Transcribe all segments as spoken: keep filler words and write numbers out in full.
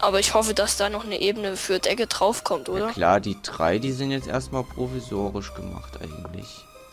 Aber ich hoffe, dass da noch eine Ebene für Decke draufkommt, oder? Ja, klar, die drei, die sind jetzt erstmal provisorisch gemacht eigentlich.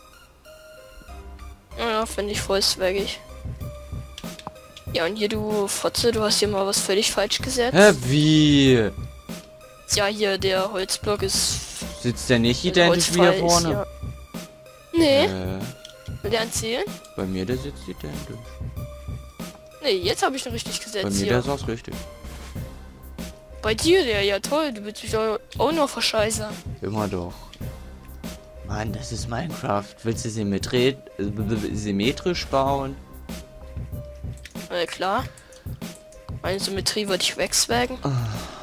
Ja, finde ich voll swaggig. Ja, und hier, du Fotze, du hast hier mal was völlig falsch gesetzt. Hä, wie? Ja, hier, der Holzblock ist... Sitzt der nicht identisch wie hier Holzfall ist, vorne? ja. Nee, Äh, will der erzählen? bei mir, der sitzt identisch. Nee, jetzt habe ich ihn richtig gesetzt Bei mir, hier. der saß richtig. Bei dir, der, ja toll, du willst mich doch auch noch verscheißern. Immer doch. Mann, das ist Minecraft. Willst du symmetri äh, symmetrisch bauen? Na klar. Meine Symmetrie würde ich wegswaggen. Ah.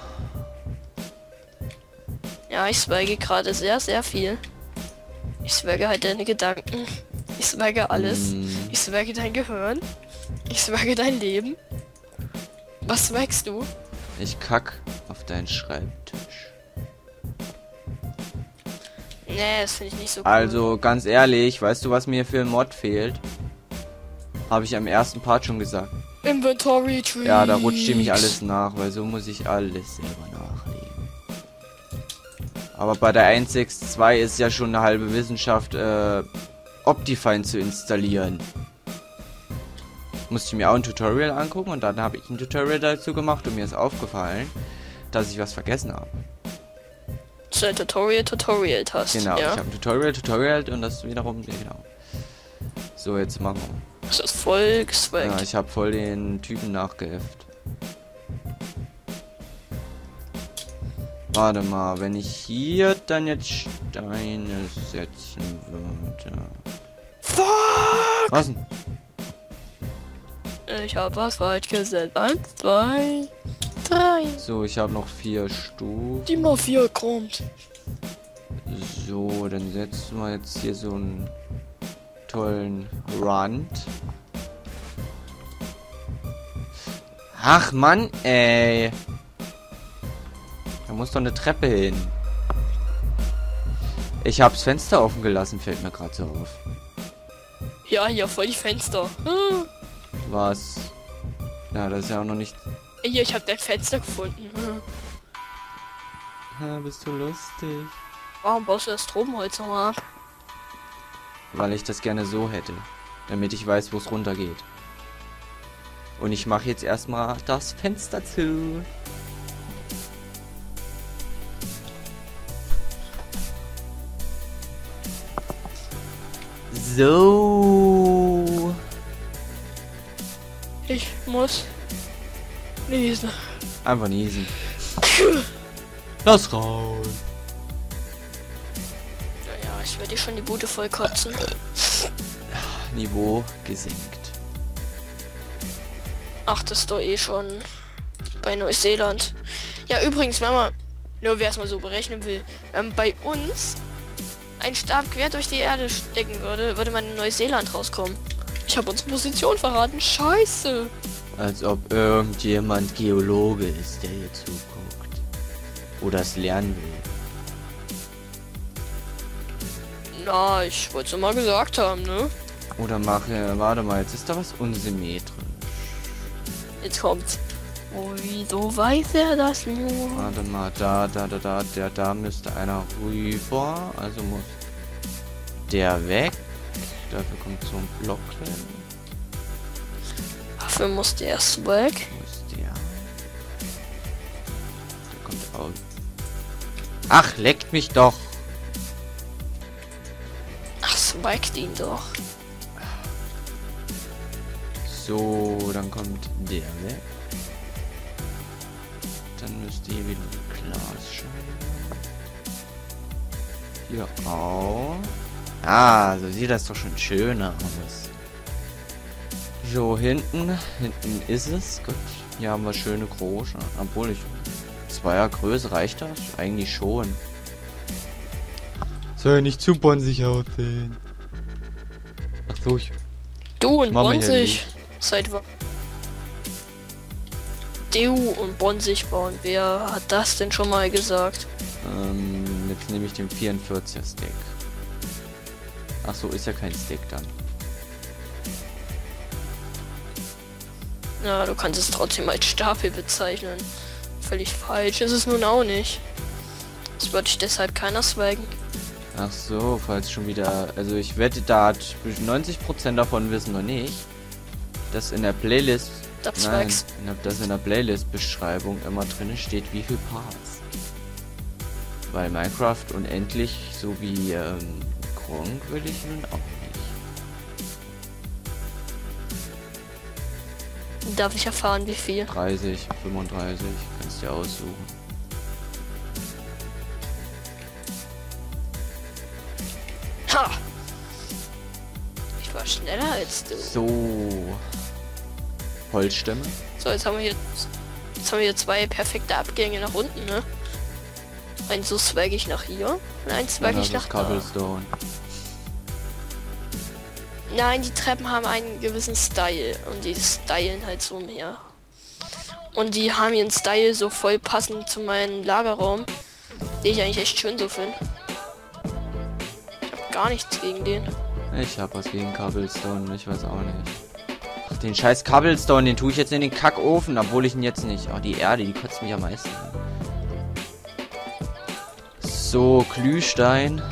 Ja, ich swagge gerade sehr, sehr viel. Ich swagge halt deine Gedanken. Ich swagge alles. Mm. Ich swagge dein Gehirn. Ich swagge dein Leben. Was swaggst du? Ich kack auf deinen Schreibtisch. Nee, das finde ich nicht so cool. Also, ganz ehrlich, weißt du, was mir für ein Mod fehlt? Habe ich am ersten Part schon gesagt. Inventory Tree. Ja, da rutscht nämlich alles nach, weil so muss ich alles selber nachlegen. Aber bei der eins Punkt sechs Punkt zwei ist ja schon eine halbe Wissenschaft, äh, Optifine zu installieren. Musste ich mir auch ein Tutorial angucken und dann habe ich ein Tutorial dazu gemacht und mir ist aufgefallen, dass ich was vergessen habe. So ein Tutorial Tutorial hast. Genau, ja? ich habe ein Tutorial Tutorial und das wiederum, genau. So, jetzt machen wir. Das ist voll geswaggt. Ja, ich habe voll den Typen nachgeäfft. Warte mal, wenn ich hier dann jetzt Steine setzen würde. Fuck! Was denn? Ich habe was falsch gesetzt. Eins, zwei, drei. So, ich habe noch vier Stufen. Die Mafia kommt. So, dann setzen wir jetzt hier so einen tollen Rand. Ach Mann, ey. Da muss doch eine Treppe hin. Ich hab's Fenster offen gelassen, fällt mir gerade so auf. Ja, hier voll die Fenster. Hm. Was? Ja, das ist ja auch noch nicht... Hier, ich habe dein Fenster gefunden. Hm. Ha, bist du lustig? Warum baust du das Tropenholz nochmal ab? Weil ich das gerne so hätte. Damit ich weiß, wo es runter geht. Und ich mache jetzt erstmal das Fenster zu. So. Ich muss lesen. Einfach niesen. Lass raus. Naja, ich werde schon die Bude voll kotzen. Niveau gesenkt. Ach, das ist doch eh schon bei Neuseeland. Ja, übrigens, wenn man, nur wer es mal so berechnen will, ähm, bei uns ein Stab quer durch die Erde stecken würde, würde man in Neuseeland rauskommen. Ich habe unsere Position verraten. Scheiße. Als ob irgendjemand Geologe ist, der hier zuguckt. Oder es lernen will. Na, ich wollte es mal gesagt haben, ne? Oder mache, warte mal, jetzt ist da was unsymmetrisch. Jetzt kommt's. Oh, wieso weiß er das nur? Warte mal, da, da, da, da, der, da müsste einer rüber. Also muss der weg. Dafür kommt so ein Block hin. Dafür muss der erst weg. Wo ist der? Der kommt auch. Ach, leckt mich doch. Ach, swaggt ihn doch. So, dann kommt der weg. Dann müsste hier wieder eine Glasscheibe. Hier auch. Ah, so sieht das doch schon schöner aus. So, hinten. Hinten ist es. Gut. Hier haben wir schöne große. Obwohl ich... Zweier Größe reicht das? Eigentlich schon. Soll ja nicht zu bonsig aussehen. Ach so, ich... Du und Mach mal hier Bonsig. Seit wann? Du und Bonsig bauen. Wer hat das denn schon mal gesagt? Ähm, jetzt nehme ich den vierundvierziger Stack. Ach so, ist ja kein Stack dann. Ja, du kannst es trotzdem als Stapel bezeichnen. völlig falsch. Ist es nun auch nicht. Das würde ich deshalb keiner swaggen. Ach so, falls schon wieder... Also ich wette, da hat neunzig Prozent davon wissen noch nicht, dass in der Playlist... Das Nein, Swags. dass in der Playlist-Beschreibung immer drin steht, wie viel Parts. Weil Minecraft unendlich, so wie ähm, Gronk, will ich nun auch nicht. Darf ich erfahren, wie viel? dreißig, fünfunddreißig, kannst dir aussuchen. Ha! Ich war schneller als du. So. Holzstämme. So, jetzt haben wir hier, jetzt haben wir hier zwei perfekte Abgänge nach unten, ne? Ein so swag ich nach hier und ein swag ich nach da. Cobblestone. Nein, die Treppen haben einen gewissen Style und die stylen halt so mehr. Und die haben ihren Style so voll passend zu meinem Lagerraum, den ich eigentlich echt schön so finde. Ich hab gar nichts gegen den. Ich hab was gegen Cobblestone, ich weiß auch nicht. Ach, den scheiß Cobblestone, den tue ich jetzt in den Kackofen, obwohl ich ihn jetzt nicht. Oh, die Erde, die kotzt mich am meisten an. So, Glühstein.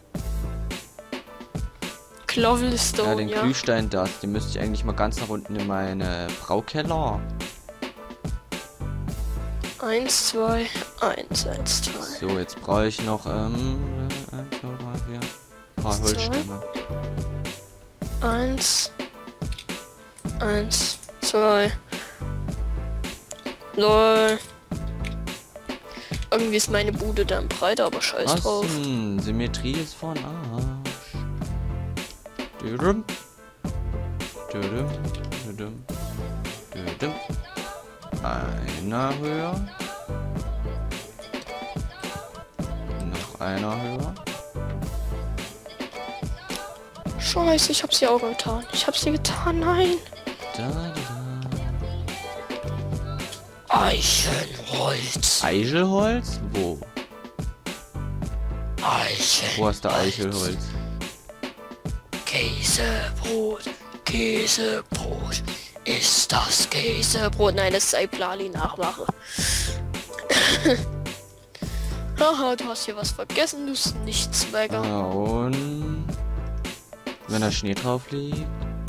Cobblestone, Ja, den ja. Glühstein, das, den müsste ich eigentlich mal ganz nach unten in meine Braukeller. Eins, zwei, eins, eins, zwei. So, jetzt brauche ich noch, ähm, eins, zwei, drei, vier. Ein paar Zwei. Holzstämme. Eins, eins, zwei. Lol. Irgendwie ist meine Bude dann breiter, aber scheiß Was drauf. denn? Symmetrie ist von Arsch. Düdüm. Düdüm. Düdüm. Düdüm. Einer höher. Noch einer höher. Scheiße, ich hab's hier auch getan. Ich hab's hier getan, nein. Da, da, Eichenholz. da. Eichelholz? Wo? Eichenholz. Wo hast du Eichelholz? Käsebrot, Käsebrot. Ist das Käsebrot? Nein, das ist ein Plali-Nachmache. Haha, du hast hier was vergessen, du Nichtswagger. Ja, und... Wenn da Schnee drauf liegt?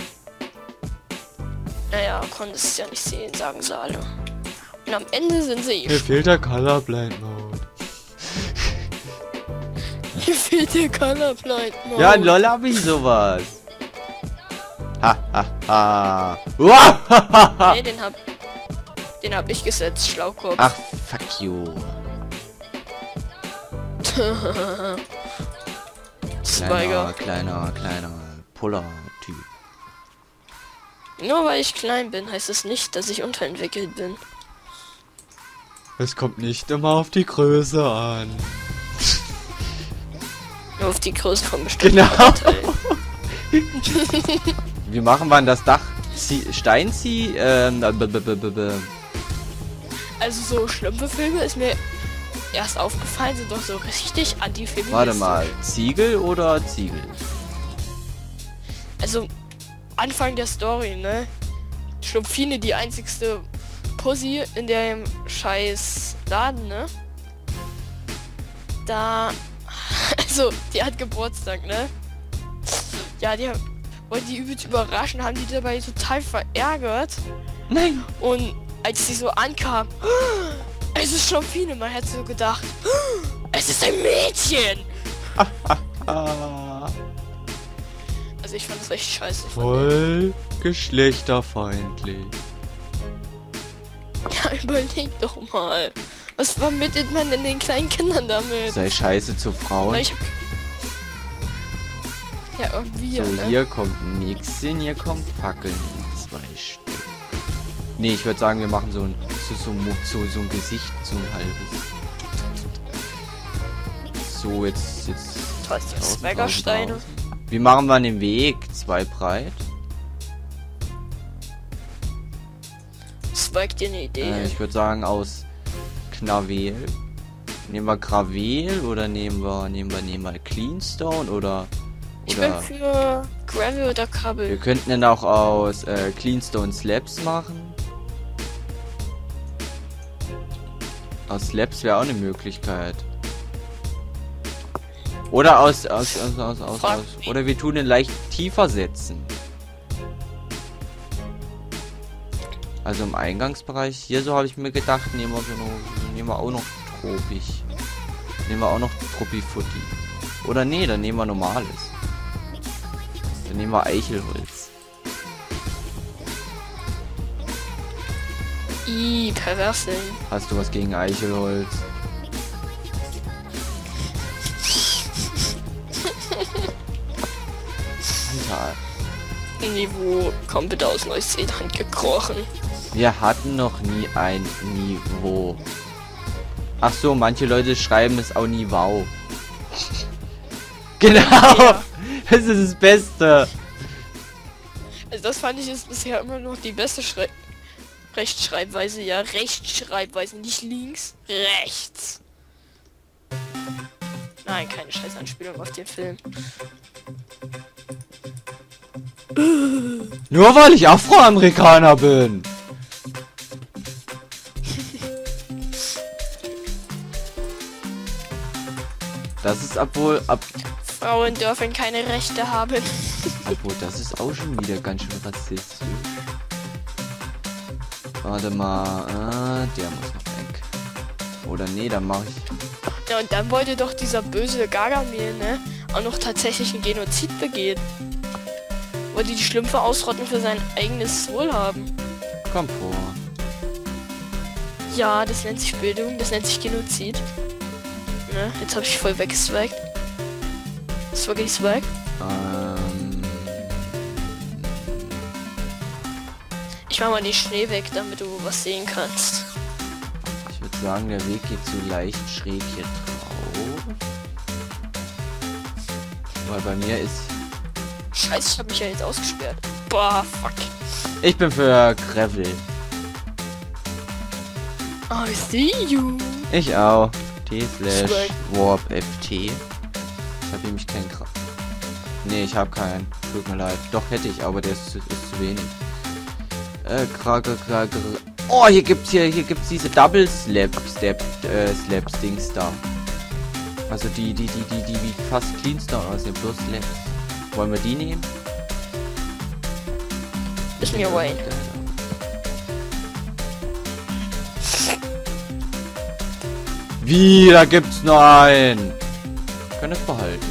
Naja, konntest es ja nicht sehen, sagen sie alle. Und am Ende sind sie eh. fehlt der Colorblind Mode. Hier fehlt der Colorblind Mode. Ja, lol, hab ich sowas. Ha, ha, ha. Uah, Nee, den hab, den hab ich gesetzt, Schlaukopf. Ach, fuck you. Zweiger. Kleiner, kleiner, kleiner Puller-Typ. Nur weil ich klein bin, heißt es nicht, dass ich unterentwickelt bin. Es kommt nicht immer auf die Größe an. Nur auf die Größe von bestimmten Genau. Teilen. Wie machen wir denn das Dach? Zie Steinzieh? Ähm, b -b -b -b -b Also so Schlümpfe-Filme ist mir erst aufgefallen, sind doch so richtig antifeministisch. Warte mal, Ziegel oder Ziegel? Also Anfang der Story, ne? Schlumpfine die einzigste Pussy in dem scheiß Laden, ne? Da... Also, die hat Geburtstag, ne? Ja, die wollten die übelst überraschen, haben die dabei total verärgert. Nein! Und als sie so ankam, es ist Schlumpfine, man hätte so gedacht, es ist ein Mädchen! Ah, Also ich fand das echt scheiße. von voll geschlechterfeindlich. denen. Ja, überleg doch mal. Was vermittelt man denn den kleinen Kindern damit? Sei scheiße zu Frauen. Na, ich hab... Ja, irgendwie, So, ne? hier kommt nix hin, hier kommt Fackeln. Zwei Stück. Nee, ich würde sagen, wir machen so ein so, so, so, so ein Gesicht, so ein halbes. So, jetzt, jetzt. Toll, die draußen, Swaggersteine. draußen, draußen. Wie machen wir den Weg? Zwei breit? Swag dir eine Idee. Äh, ich würde sagen, aus Knavel. Nehmen wir Gravel oder nehmen wir, nehmen wir, nehmen wir Cleanstone oder. Ich bin oder für Gravel oder wir Krabbel. könnten dann auch aus äh, Cleanstone Slabs machen. Aus Slabs wäre auch eine Möglichkeit. Oder aus, aus, aus, aus, aus, aus. Oder wir tun den leicht tiefer setzen. Also im Eingangsbereich. Hier so habe ich mir gedacht, nehmen wir, so noch, nehmen wir auch noch Tropich. Nehmen wir auch noch Tropifutti. Oder nee, dann nehmen wir normales. Dann nehmen wir Eichelholz. Ih, perverse. Hast du was gegen Eichelholz? Alter. Niveau kommt bitte aus Neuseeland gekrochen. Wir hatten noch nie ein Niveau. Ach so, manche Leute schreiben es auch Niveau. Genau! Ja. Das ist das Beste. Also das fand ich ist bisher immer noch die beste Schrei Rechtschreibweise. Ja, Rechtschreibweise, nicht links, rechts. Nein, keine Scheißanspielung auf den Film. Nur weil ich Afroamerikaner bin. Das ist obwohl ab Frauen dürfen keine Rechte haben. Obwohl, das ist auch schon wieder ganz schön rassistisch. Warte mal, äh, der muss noch weg. Oder nee, dann mache ich. Ja, und dann wollte doch dieser böse Gargamel, ne, auch noch tatsächlich einen Genozid begehen. Wollte die Schlümpfe ausrotten für sein eigenes Wohlhaben. Komm vor. Ja, das nennt sich Bildung, das nennt sich Genozid. Ne, jetzt habe ich voll weggeswaggt. Ist wirklich swag? Ähm. Ich mach mal den Schnee weg, damit du was sehen kannst. Ich würde sagen, der Weg geht so leicht schräg hier drauf. Weil bei mir ist... Scheiße, ich habe mich ja jetzt ausgesperrt. Boah, fuck. Ich bin für Gravel. I see you. Ich auch. T slash Warp F T. Ich habe nämlich keinen Gra... Nee, ich habe keinen. Tut mir leid. Doch hätte ich, aber der ist, ist zu wenig. Äh, Krage, Krage. Oh, hier gibt's hier, hier gibt's diese Double Slap Step äh, Slaps Dings da. Also die, die, die, die, die wie fast Cleanstone aussehen, bloß Slaps. Wollen wir die nehmen? Ist mir Wayne. Wie, da gibt's noch einen. Wir können es behalten.